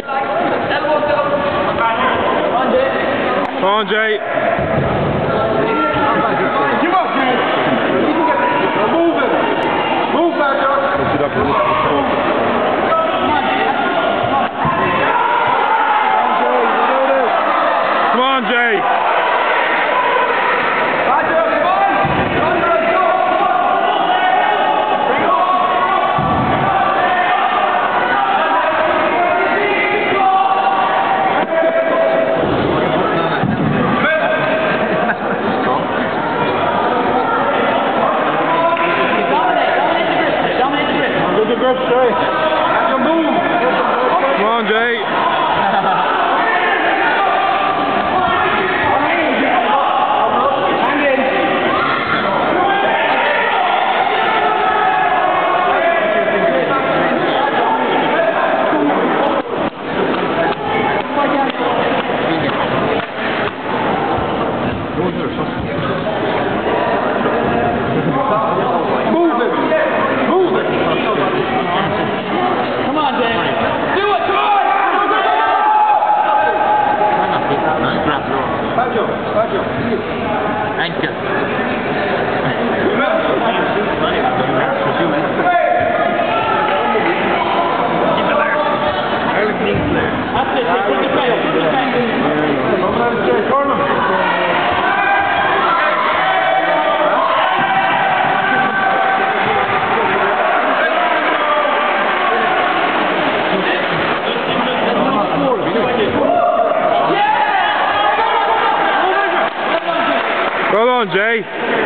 Come on, Jay. Give up, Jay. Move it. Move back up. Push it up in this. Come on, Jay. Come on, Jay. Thank you. Go on, Jay.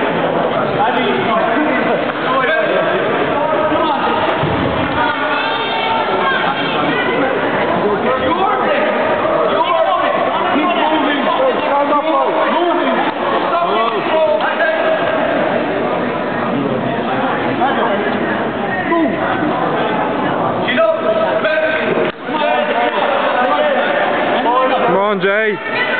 Come on, Jay.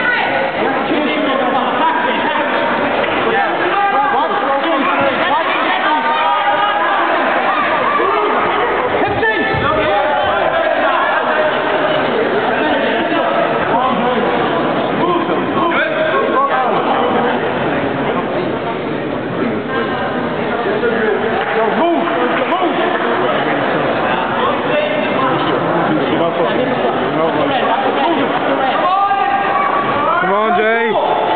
Come on, Jay.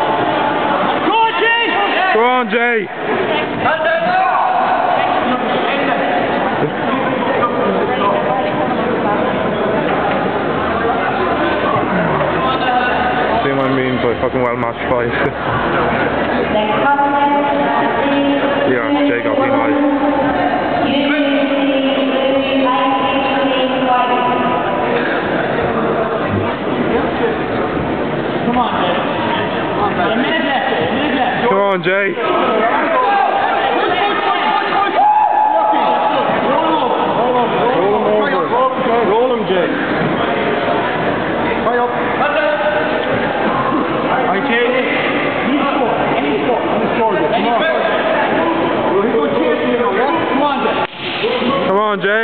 Go on, Jay. See what I mean by fucking well match 5. Yeah, Jay got penalised. Come on, Jay. A minute left. Come on, Jay. Roll him, Jay. High up. Right, Jay. Any score. Come on. Come on, Jay.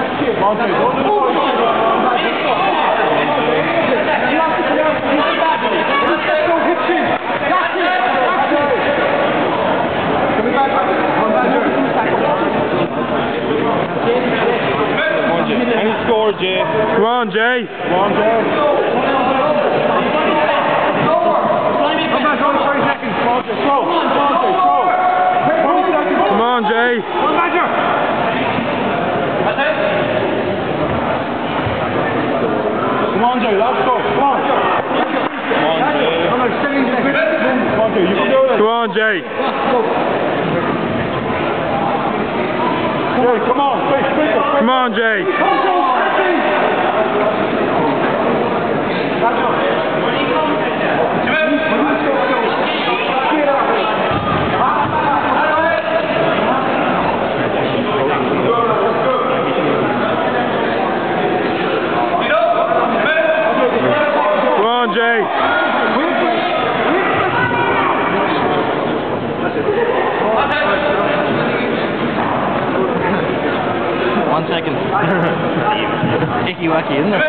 Any score, Jay. Come on, Jay. Come on, Jay. Come back on 30 seconds. Come on, Jay. Come on, Jay. Let's go. Come on. Come on, Jay. Come on, Jay. You can do it. Come on, Jay. Jay, come on. Come on, Jay. Come on, Jay. 1 second. Icky wacky, isn't it?